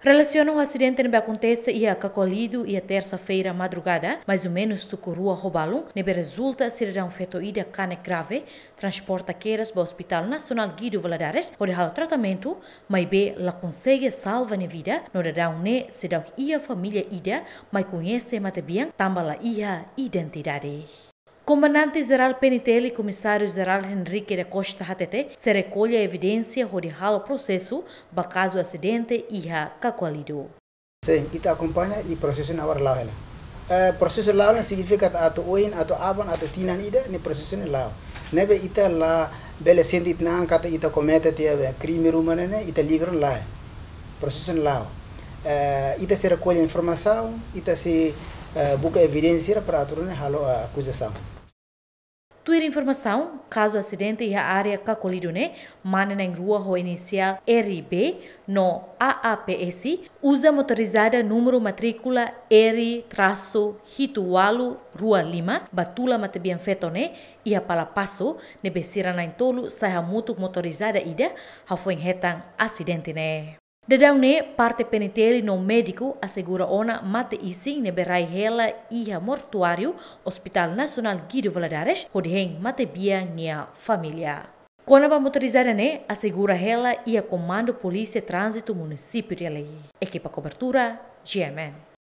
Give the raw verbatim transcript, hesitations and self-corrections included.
Relaciona o acidente que acontece e a Cacolhido e a terça-feira madrugada, mais ou menos do Rua Robalum, nebe resulta cidadão feito ida cane grave, transporta queiras para o Hospital Nacional Guido Valadares, onde há o tratamento, mas bem, lá consegue salvar a vida, no dadão ne cidadão e a família ida, mas conhece mate bem, também a identidade. Comandante-Geral Penitelli e Comissário-Geral Henrique da Costa Hatete se recolhe a evidência onde há o processo para caso acidente e a Cacolhido. Sim, ita acompanha e processo na hora lá. Uh, processo lá significa ato oin, ato aban, ato tinan ida, ne processo lá. Nebe ita lá bele senti na angkata ita comete tia crime rumana ne ita livre lá. Processo lá. Uh, ita se recolhe informação, ita se uh, busca evidência para aturne halo a acusação. Tuir informação, caso acidente e a área Cacolhido ne, manda na rua o inicial R B no A A P S, usa motorizada número matrícula R Hitualu Rua Lima, batula mate bem feito ne, e a palapasso, ne besira na entolo, sai a moto motorizada ida, ha foi retan acidente ne. Dadão ne, parte penitente no médico assegura ona mate ising ne berai hela iha mortuário Hospital Nacional Guido Valadares, onde hen mate bia nia família. Conaba motorizada ne, assegura hela ia comando polícia trânsito município de Alei. Equipa cobertura, G M N.